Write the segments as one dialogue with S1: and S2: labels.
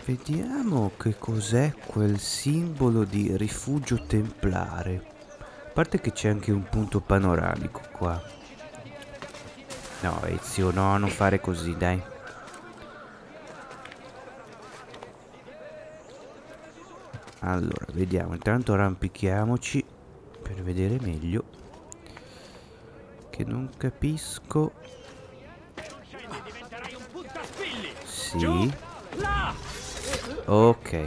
S1: Vediamo che cos'è quel simbolo di rifugio templare. A parte che c'è anche un punto panoramico qua. No, Ezio, no, non fare così, dai. Allora, vediamo. Intanto arrampichiamoci per vedere meglio. Che non capisco. Sì. Ok.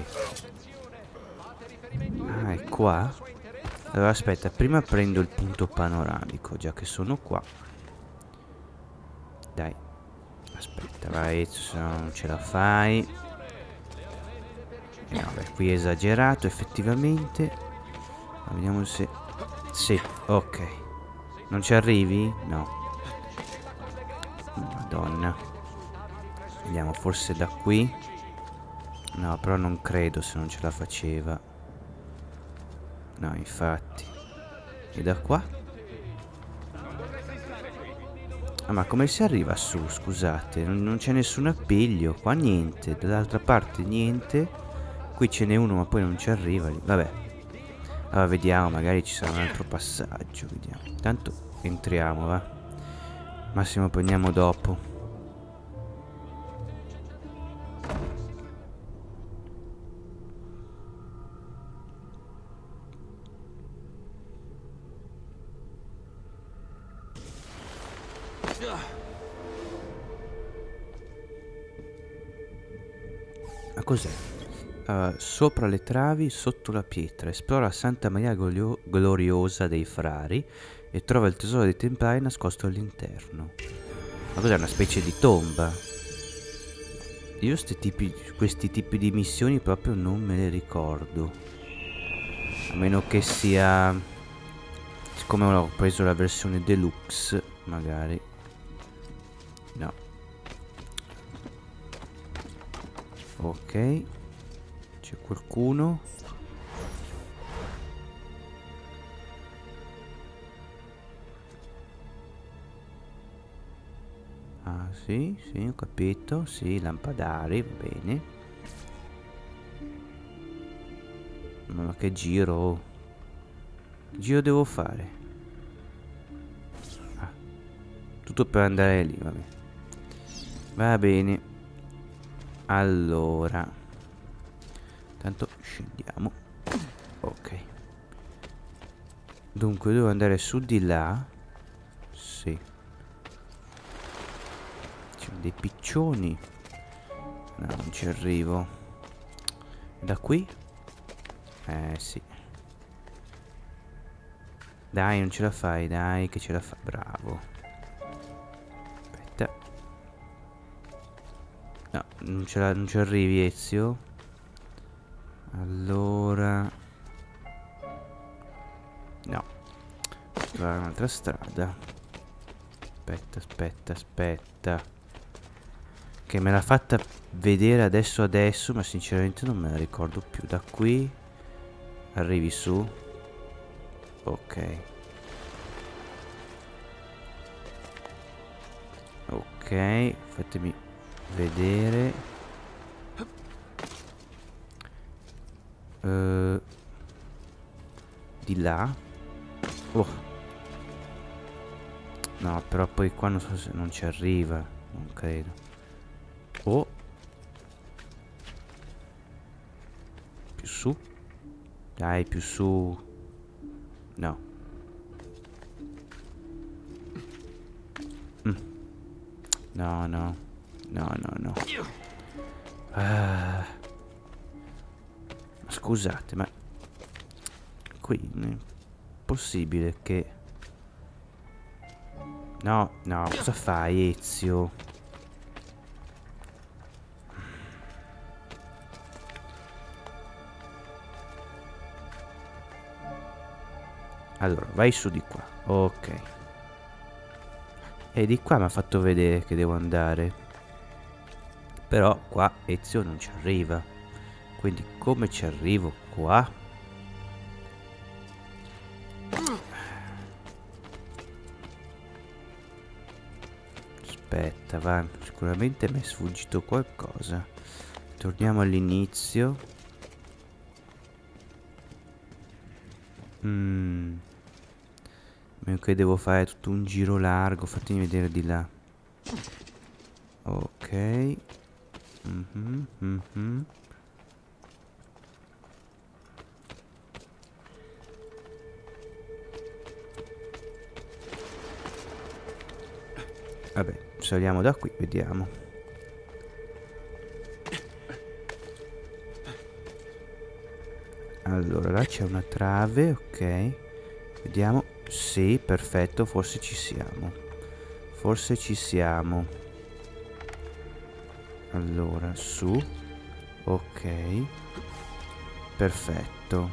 S1: Ah, è qua? Allora aspetta, prima prendo il punto panoramico, già che sono qua. Dai. Aspetta, vai, se no non ce la fai. Vabbè, qui è esagerato effettivamente. Ma vediamo se... Sì, ok. Non ci arrivi? No. Madonna. Vediamo, forse da qui. No, però non credo se non ce la faceva. No, infatti. E da qua? Ah, ma come si arriva su, scusate? Non c'è nessun appiglio. Qua niente. Dall'altra parte niente. Qui ce n'è uno, ma poi non ci arriva. Vabbè. Allora, vediamo, magari ci sarà un altro passaggio. Vediamo. Intanto entriamo, va. Massimo prendiamo dopo. Ma cos'è? Sopra le travi, sotto la pietra, esplora Santa Maria Gloriosa dei Frari e trova il tesoro dei Templari nascosto all'interno. Ma cos'è, una specie di tomba? Io questi tipi di missioni proprio non me le ricordo. A meno che sia... Siccome ho preso la versione deluxe, magari... No. Ok. C'è qualcuno? Ah, sì, ho capito. Sì, lampadari, va bene. Ma che giro? Che giro devo fare? Ah, tutto per andare lì, va bene. Va bene. Allora. Intanto scendiamo. Ok. Dunque devo andare su di là. Sì. C'è dei piccioni. No, non ci arrivo. Da qui? Sì. Dai, non ce la fai, dai, che ce la fa. Bravo. Aspetta. No, non ci arrivi, Ezio. Allora... No. Trovare un'altra strada. Aspetta. Che me l'ha fatta vedere adesso, ma sinceramente non me la ricordo più. Da qui arrivi su. Ok. Ok, fatemi vedere. Di là. Oh. No, però poi qua non so se non ci arriva. Non credo. Oh. Più su. Dai, più su. No. No. Ah. Scusate, ma qui non è possibile che... No, cosa fai, Ezio? Allora, vai su di qua. Ok. E di qua mi ha fatto vedere che devo andare. Però qua Ezio non ci arriva. Quindi come ci arrivo qua? Aspetta, va. Sicuramente mi è sfuggito qualcosa. Torniamo all'inizio. Meno che devo fare tutto un giro largo. Fatemi vedere di là. Ok. Vabbè, saliamo da qui, vediamo. Allora, là c'è una trave, ok. Vediamo. Sì, perfetto, forse ci siamo. Forse ci siamo. Allora, su. Ok. Perfetto.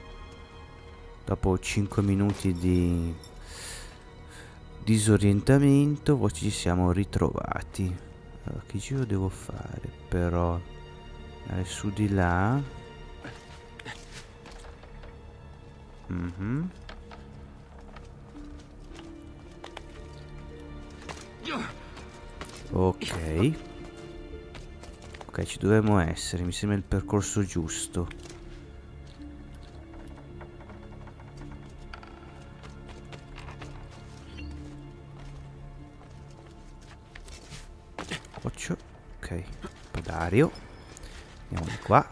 S1: Dopo 5 minuti di disorientamento, poi ci siamo ritrovati. Allora, che giro devo fare però? Andare su di là. Ok. Ok, ci dovremmo essere, mi sembra il percorso giusto. Occhio. Ok, Padario. Andiamo di qua.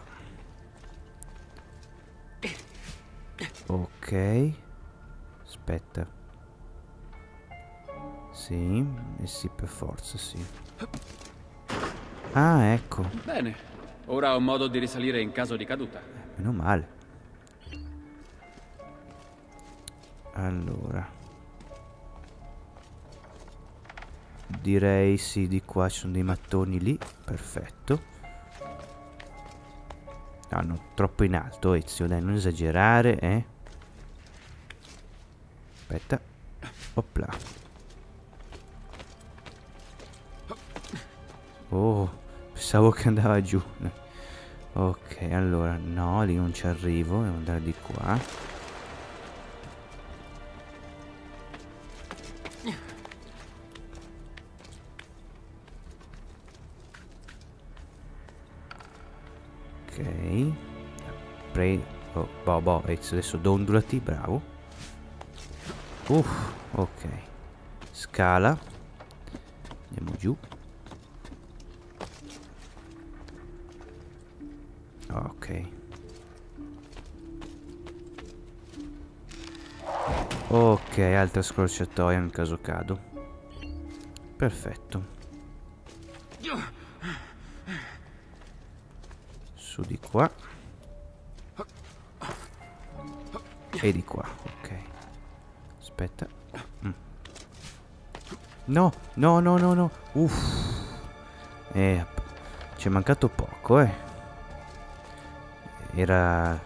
S1: Ok. Aspetta. Sì, e sì, per forza, sì. Ah, ecco.
S2: Bene, ora ho modo di risalire in caso di caduta.
S1: Meno male. Allora. Direi sì, di qua ci sono dei mattoni lì. Perfetto. Ah, no, troppo in alto, Ezio, dai, non esagerare, eh. Aspetta. Opla. Oh, pensavo che andava giù. Ok, allora, no, lì non ci arrivo, devo andare di qua. Ok. Boh, adesso dondolati, bravo. Ok. Scala. Andiamo giù. Ok. Ok, altra scorciatoia in caso cado. Perfetto. Su di qua. E di qua, ok. Aspetta. No, no, no, no, no. Ci è mancato poco, Era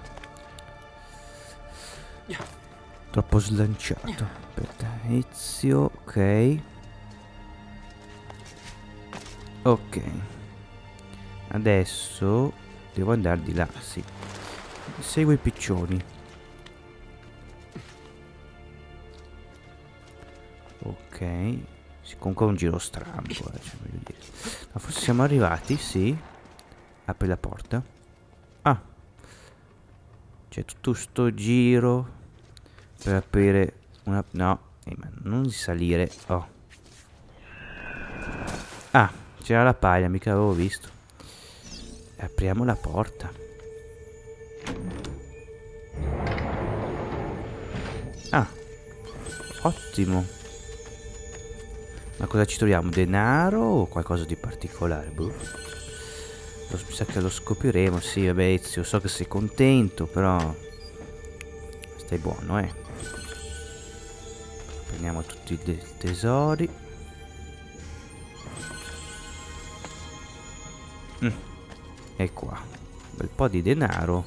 S1: troppo slanciato. Aspetta, Ezio, ok. Ok. Adesso devo andare di là, sì. Segui i piccioni. Ok. Sì, comunque è un giro strambo, cioè, voglio dire. Ma forse siamo arrivati, sì. Apri la porta. Ah. C'è tutto sto giro per aprire una... No, ma non di salire. Oh. Ah, c'era la paglia, mica avevo visto. Apriamo la porta. Ah, ottimo. Ma cosa ci troviamo? Denaro o qualcosa di particolare? Boh. Mi sa che lo scopriremo. Sì, vabbè, Ezio, so che sei contento, però stai buono, Prendiamo tutti i tesori. E qua. Un bel po' di denaro.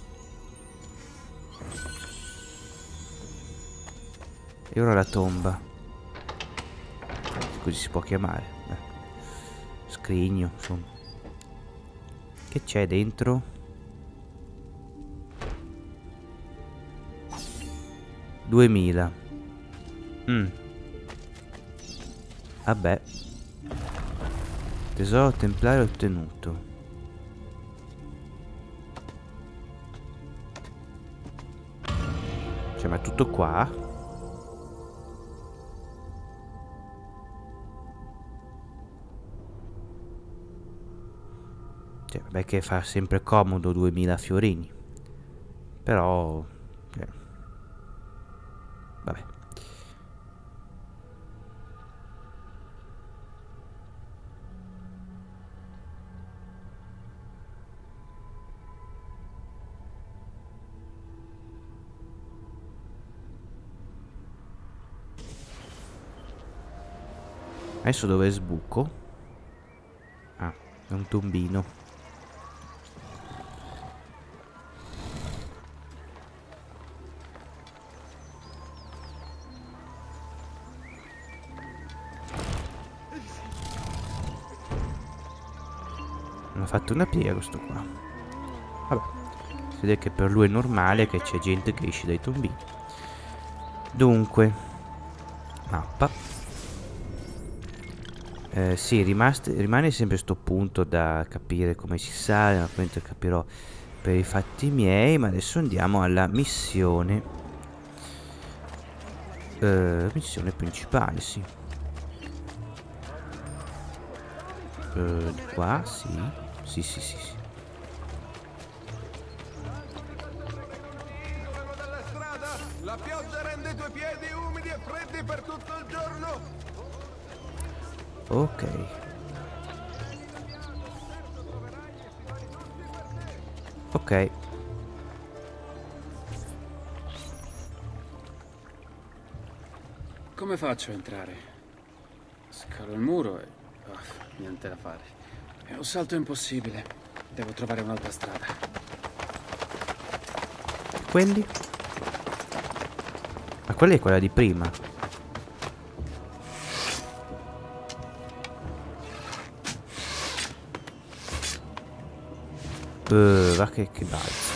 S1: E ora la tomba. Così si può chiamare. Scrigno, insomma. Che c'è dentro? 2000. Vabbè. Tesoro templare ottenuto. ma è tutto qua? Cioè, vabbè che fa sempre comodo 2000 fiorini. Però... vabbè. Adesso dove sbuco? Ah, è un tombino. Non ha fatto una piega questo qua. Vabbè, si vede che per lui è normale che c'è gente che esce dai tombini. Dunque, mappa. Sì, rimane sempre sto punto da capire come si sale, naturalmente capirò per i fatti miei, ma adesso andiamo alla missione. Missione principale, sì. Di qua, sì. Sì.
S3: La pioggia rende i tuoi piedi umidi e freddi per tutto il giorno.
S1: Ok. Ok.
S2: Come faccio a entrare? Scalo il muro e... niente da fare. È un salto impossibile. Devo trovare un'altra strada.
S1: Quindi? Ma quella è quella di prima. Va che balzo.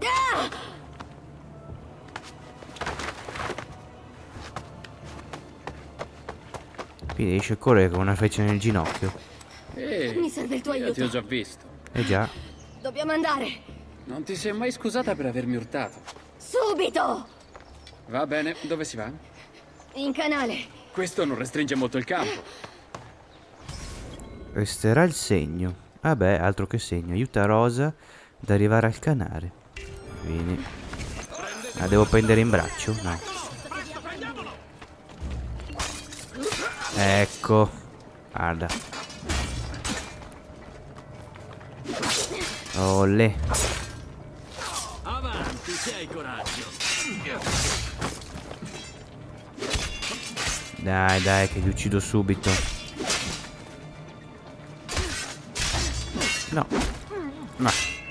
S1: Quindi riesce a correre con una freccia nel ginocchio.
S4: Mi serve il tuo aiuto.
S2: Ti ho già visto.
S1: Già.
S4: Dobbiamo andare.
S2: Non ti sei mai scusata per avermi urtato.
S4: Subito!
S2: Va bene, dove si va?
S4: In canale.
S2: Questo non restringe molto il campo.
S1: Resterà il segno. Vabbè, altro che segno. Aiuta Rosa ad arrivare al canale. Bene. La devo prendere in braccio? No. Ecco. Guarda. Olè.
S5: Avanti, se hai coraggio.
S1: Dai, che li uccido subito. No. No.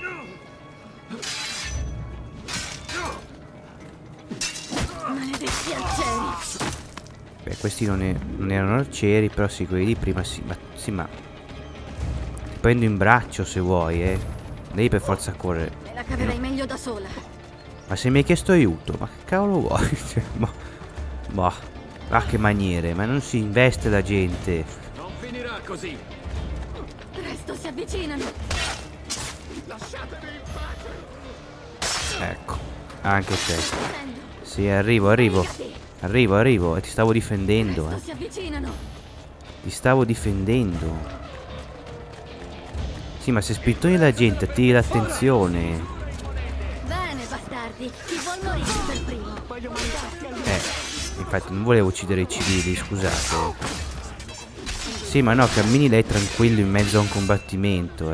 S4: Maledetti arcieri.
S1: Beh, questi non erano arcieri, però sì, quelli di prima sì. Ma ti prendo in braccio se vuoi, Devi per forza correre.
S4: Me la caverai meglio da sola.
S1: Ma se mi hai chiesto aiuto, ma che cavolo vuoi? Boh. Ah, che maniere, ma non si investe la gente.
S5: Non finirà così.
S4: Presto si avvicinano.
S3: Lasciatemi in pace.
S1: Ecco, anche te.
S4: Scendo.
S1: Sì, arrivo. Arrivo, e ti stavo difendendo,
S4: Presto si avvicinano.
S1: Ti stavo difendendo. Sì, ma se spittoni la gente, attiri l'attenzione.
S4: Bene, bastardi. Chi vuol morire per primo?
S1: Infatti non volevo uccidere i civili, scusate. Sì, ma no, cammini lei tranquillo in mezzo a un combattimento,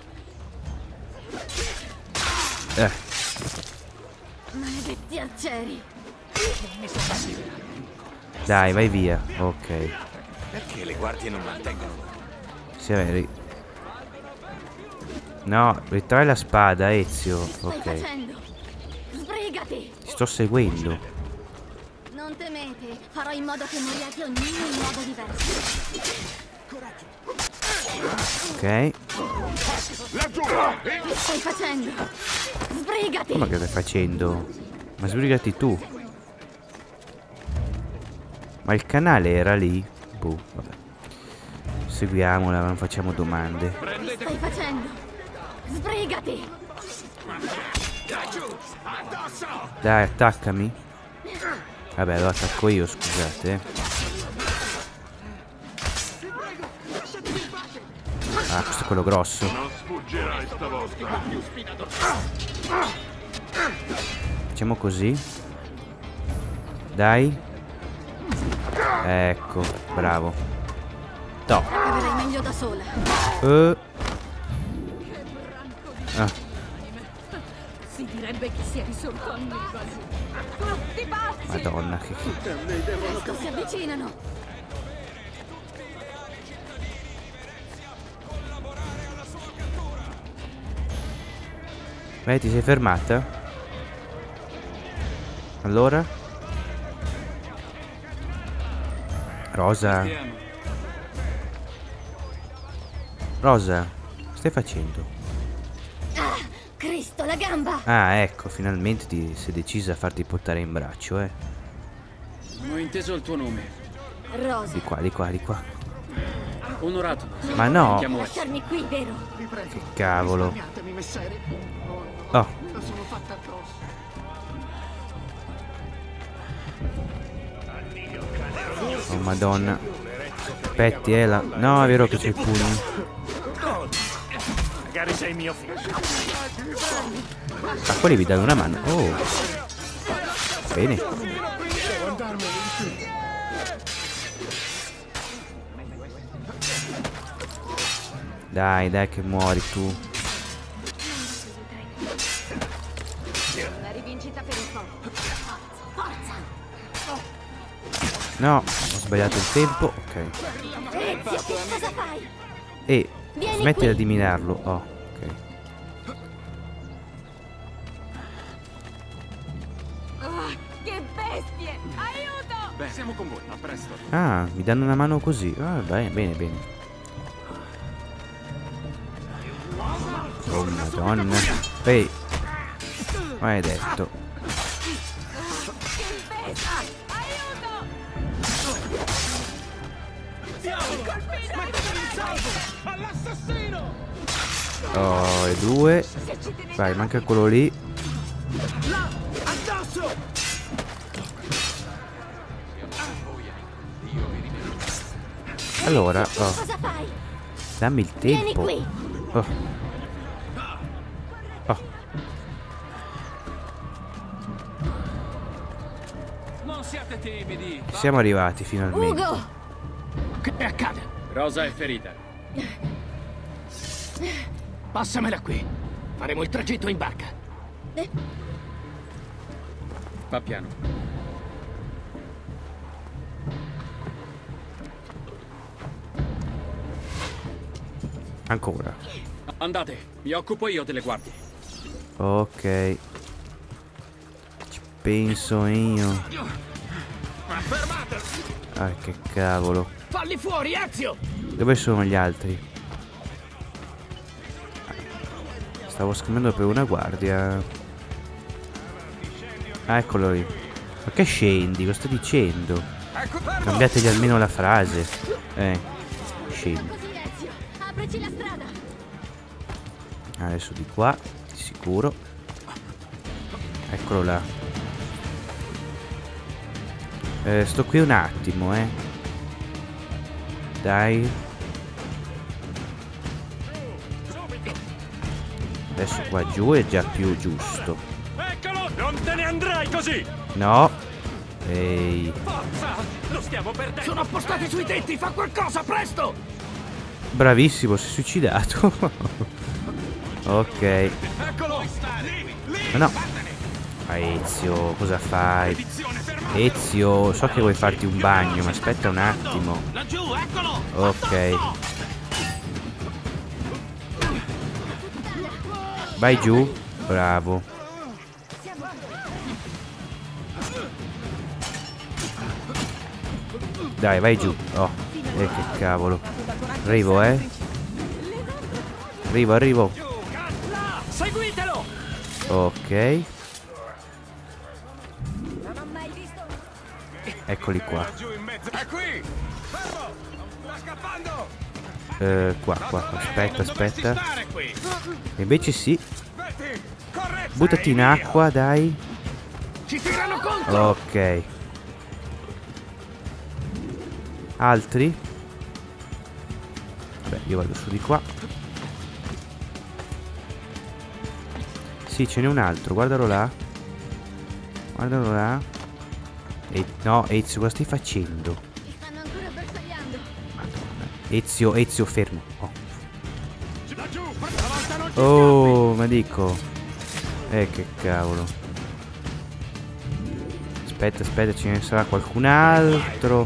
S4: Maledetti arcieri.
S1: Dai, vai via. Ok.
S3: Perché le guardie non mantengono?
S1: Sì, vabbè, no, ritrae la spada, Ezio.
S4: Che stai
S1: Ok.
S4: facendo? Sbrigati.
S1: Ti sto seguendo.
S4: Non temete, farò in modo che moriate ognuno in modo diverso.
S1: Ok.
S4: Che stai facendo? Sbrigati.
S1: Ma che stai facendo? Ma sbrigati tu. Ma il canale era lì? Boh, vabbè. Seguiamola, non facciamo domande.
S4: Che stai facendo? Sbrigati.
S1: Dai, attaccami. Vabbè, lo attacco io, scusate. Ah, questo è quello grosso.
S6: Non sfuggirai stavolta.
S1: Facciamo così. Dai. Ecco, bravo. Toh.
S4: Caverai meglio da sola.
S1: Ah,
S7: Si direbbe che sia risorto a Nibali. Tutti pazzi!
S1: Madonna, che...
S4: Presto, si avvicinano.
S1: Beh, ti sei fermata? Allora? Rosa? Rosa? Che stai facendo?
S4: Ah, Cristo, la gamba!
S1: Ah, ecco, finalmente ti sei decisa a farti portare in braccio, eh.
S2: Non ho inteso il tuo nome.
S4: Rosa,
S1: Di qua, di qua, di qua.
S2: Onorato.
S1: Ma no,
S2: Chiamo
S4: lasciarmi qui, vero?
S1: che cavolo.
S8: Risparmiatemi, messere.
S1: Oh,
S8: La sono fatta addosso.
S1: oh madonna. Aspetti, no, è vero che c'è il pugno.
S6: Magari sei mio figlio.
S1: Ah, quelli vi danno una mano. Oh. Bene. Dai, dai che muori tu.
S7: La rivincita per un po'.
S1: No, ho sbagliato il tempo. Ok.
S4: Ezio, che cosa fai?
S1: E
S4: Vieni
S1: smettila
S4: qui.
S1: di minarlo. Oh, ok.
S7: Che bestie! Aiuto!
S5: Beh, siamo con voi. A presto.
S1: Ah, mi danno una mano così. Ah, bene, bene, bene. Oh madonna. Ehi. Maledetto.
S7: Che bestia! Aiuto!
S1: Oh, e due. Vai, manca quello lì. Allora, oh,
S4: Cosa fai?
S1: dammi il
S4: Vieni
S1: tempo.
S4: qui.
S1: Oh. Oh.
S5: Non siate timidi.
S1: Siamo arrivati finalmente.
S4: Ugo!
S8: Che accade?
S2: Rosa è ferita.
S8: Passamela qui. Faremo il tragitto in barca.
S2: Va piano.
S1: Ancora.
S2: Andate, mi occupo io delle guardie.
S1: Ok. Ci penso io. Ah, che cavolo.
S8: Falli fuori, Ezio!
S1: Dove sono gli altri? Stavo scambiando per una guardia. Ah, eccolo lì. Ma che scendi? Cosa sto dicendo? Cambiategli almeno la frase. Scendi.
S4: Così, Ezio. Aprici la strada.
S1: Adesso di qua, di sicuro. Eccolo là. Sto qui un attimo, Dai. Adesso qua giù è già più giusto.
S6: Eccolo! Non te ne andrai così!
S1: No. Ehi.
S6: Forza! Lo stiamo perdendo!
S8: Sono appostati sui tetti, fa qualcosa, presto!
S1: Bravissimo, si è suicidato. Ok.
S6: Eccolo!
S1: Ma no. Ah, Ezio, cosa fai? Ezio, so che vuoi farti un bagno, ma aspetta un attimo.
S8: Laggiù, eccolo!
S1: Ok. Vai giù. Bravo. Dai, vai giù. Oh, che cavolo. Arrivo, Arrivo.
S8: Seguitelo!
S1: Ok.
S4: Non ho mai visto.
S1: Eccoli qua.
S3: È qui! Fermo! Sta scappando!
S1: Qua. Aspetta.
S3: Stare qui!
S1: Invece sì.
S3: Betty, correzza!
S1: Buttati in acqua, dai.
S8: Ci tirano contro!
S1: Ok. Altri? Vabbè, io vado su di qua. Sì, ce n'è un altro, guardalo là. Guardalo là. No, Ezio, cosa stai facendo?
S4: Ci stanno ancora bersagliando.
S1: Ezio, Ezio, fermo. Oh, ma dico. Che cavolo. Aspetta, aspetta, ce ne sarà qualcun altro.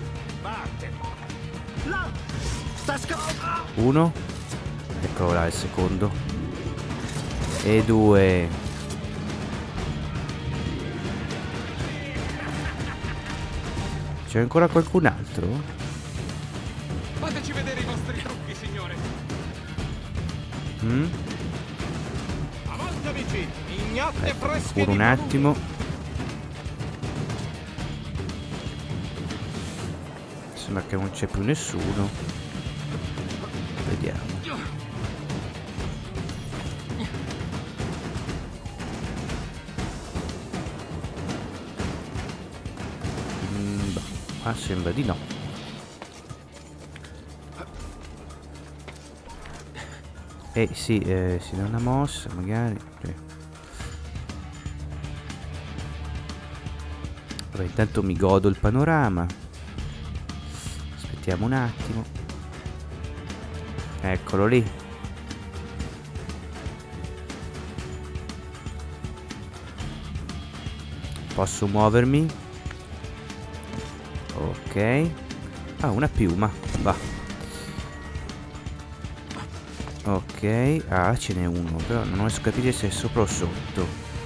S1: Uno. Eccolo là, il secondo. E 2. C'è ancora qualcun altro?
S3: Fateci vedere i vostri trucchi, signore. Avanti, amici. Ignatte fresche
S1: Pure un attimo. Sembra che non c'è più nessuno. Vediamo. Ah, sembra di no. Sì, si dà una mossa magari. Vabbè, intanto mi godo il panorama. Aspettiamo un attimo. Eccolo lì. Posso muovermi? Ok. Ah, una piuma. Va. Ok. Ah, ce n'è uno. Però non riesco a capire se è sopra o sotto.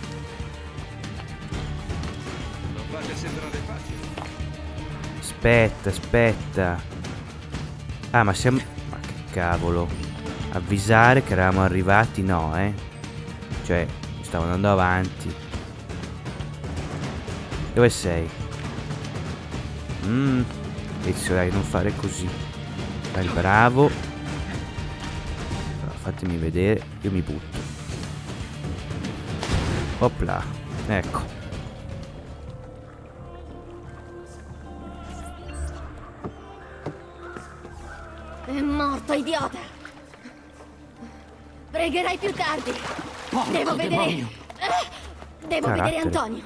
S3: Non fate sembrare facile.
S1: Aspetta, aspetta. Ah, ma siamo... Ma che cavolo. Avvisare che eravamo arrivati? No, Cioè, stavo andando avanti. Dove sei? Ezio, dai, non fare così. Dai, bravo. Allora, fatemi vedere. Io mi butto. Opla. Ecco.
S4: È morto, idiota. Pregherai più tardi. Devo vedere.
S8: demonio.
S4: Devo vedere Antonio.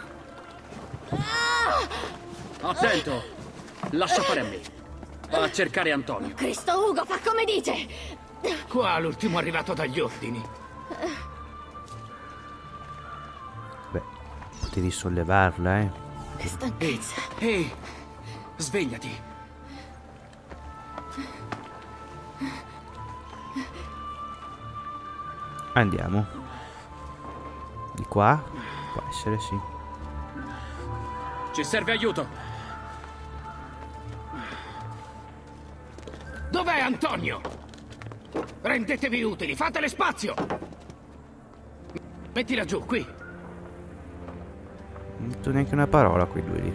S6: Attento! Lascia fare a me. Va a cercare Antonio.
S4: Cristo Ugo, fa come dice.
S8: Qua l'ultimo arrivato dagli ordini.
S1: Beh, potevi sollevarla,
S4: Che stanchezza.
S6: Ehi, svegliati.
S1: Andiamo. Di qua? Può essere, sì.
S6: Ci serve aiuto.
S8: Dov'è Antonio? Rendetevi utili, fatele spazio! Mettila giù, qui.
S1: Non ho detto neanche una parola quei due lì.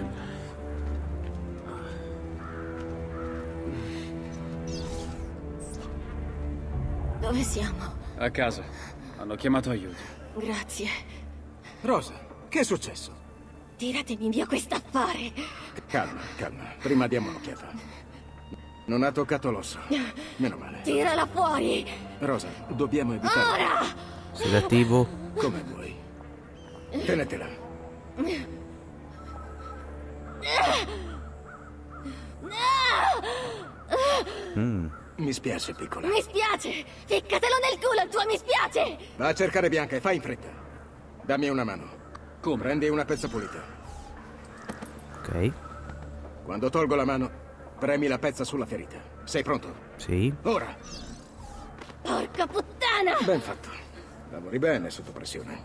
S4: Dove siamo?
S2: A casa. Hanno chiamato aiuto.
S4: Grazie.
S3: Rosa, che è successo?
S4: Tiratemi via quest'affare.
S3: Calma, calma. Prima diamo un'occhiata. Non ha toccato l'osso. Meno male.
S4: Tirala fuori.
S3: Rosa, dobbiamo evitare.
S4: Ora!
S1: Sedativo.
S3: Come vuoi. Tenetela. Mi spiace, piccola.
S4: Mi spiace! Ficcatelo nel culo il tuo mi spiace!
S3: Va a cercare Bianca e fai in fretta. Dammi una mano.
S2: Come?
S3: Prendi una pezza pulita.
S1: Ok.
S3: Quando tolgo la mano, premi la pezza sulla ferita. Sei pronto?
S1: Sì.
S3: Ora!
S4: Porca puttana!
S3: Ben fatto. Lavori bene sotto pressione.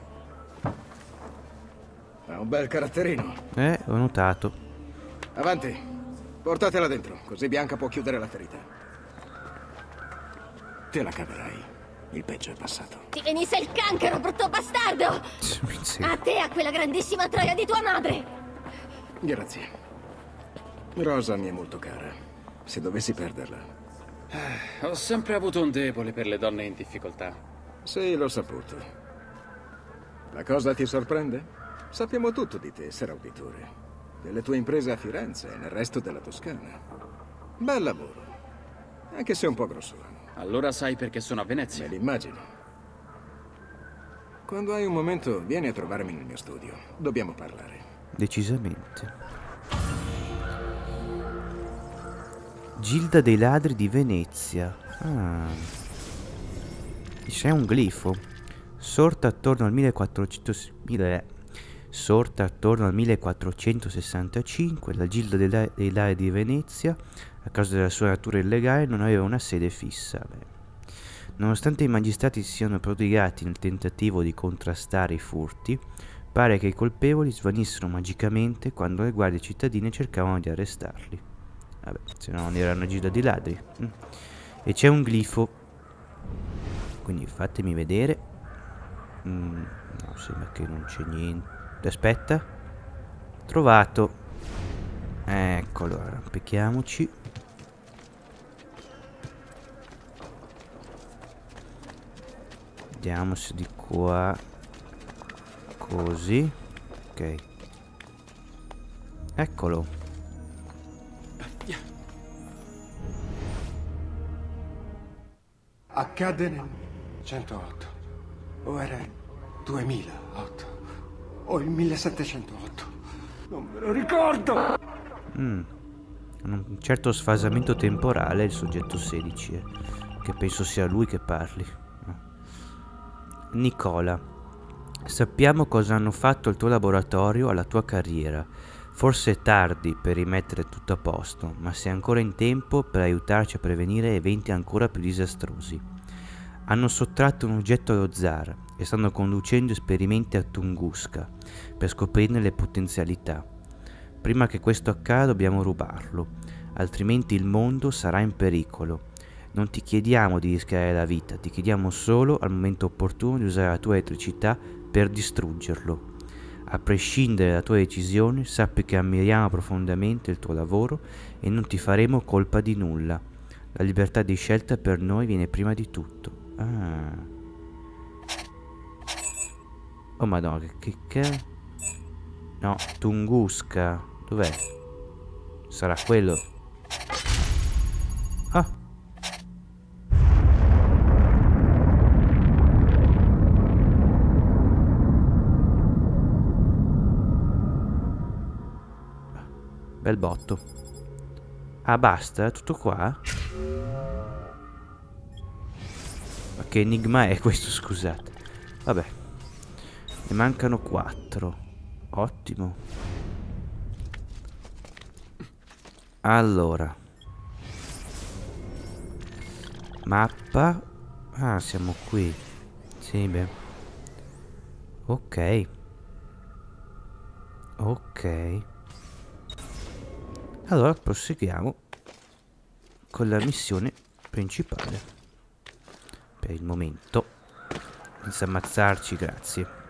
S3: Ha un bel caratterino.
S1: Ho notato.
S3: Avanti. Portatela dentro, così Bianca può chiudere la ferita. Te la caverai. Il peggio è passato.
S4: Ti venisse il cancro, brutto bastardo!
S1: Sì.
S4: A te e a quella grandissima troia di tua madre!
S3: Grazie. Rosa mi è molto cara. Se dovessi perderla.
S2: Ho sempre avuto un debole per le donne in difficoltà.
S3: Sì, l'ho saputo. La cosa ti sorprende? Sappiamo tutto di te, Ser Auditore. Delle tue imprese a Firenze e nel resto della Toscana.
S9: Bel lavoro. Anche se un po' grossolano.
S2: Allora sai perché sono a Venezia?
S9: Me l'immagino. Quando hai un momento, vieni a trovarmi nel mio studio. Dobbiamo parlare.
S1: Decisamente. Gilda dei ladri di Venezia. Ah. C'è un glifo. Sorta attorno al 1465, la Gilda dei ladri di Venezia, a causa della sua natura illegale, non aveva una sede fissa. Beh. Nonostante i magistrati si siano prodigati nel tentativo di contrastare i furti, pare che i colpevoli svanissero magicamente quando le guardie cittadine cercavano di arrestarli. Vabbè, se no non erano Gilda dei ladri. E c'è un glifo. Quindi fatemi vedere. No, sembra che non c'è niente. Aspetta. Trovato. Eccolo, arrampichiamoci. Vediamo se di qua. Così. Ok. Eccolo.
S3: Accadde nel 108. O era il 2008. O il 1708. Non me lo ricordo!
S1: Un certo sfasamento temporale il soggetto 16, che penso sia lui che parli. Nicola, sappiamo cosa hanno fatto al tuo laboratorio alla tua carriera. Forse è tardi per rimettere tutto a posto, ma sei ancora in tempo per aiutarci a prevenire eventi ancora più disastrosi. Hanno sottratto un oggetto allo zar e stanno conducendo esperimenti a Tunguska per scoprirne le potenzialità. Prima che questo accada dobbiamo rubarlo, altrimenti il mondo sarà in pericolo. Non ti chiediamo di rischiare la vita, ti chiediamo solo al momento opportuno di usare la tua elettricità per distruggerlo. A prescindere dalla tua decisione, sappi che ammiriamo profondamente il tuo lavoro e non ti faremo colpa di nulla. La libertà di scelta per noi viene prima di tutto. Ah. Oh madonna, che... No, Tunguska. Dov'è? Sarà quello. Ah. Bel botto. Ah, basta? Tutto qua? Ma che enigma è questo, scusate? Vabbè. Ne mancano 4. Ottimo. Allora. Mappa. Ah, siamo qui. Sì, beh. Ok. Ok. Allora proseguiamo con la missione principale. Per il momento. Senza ammazzarci, grazie.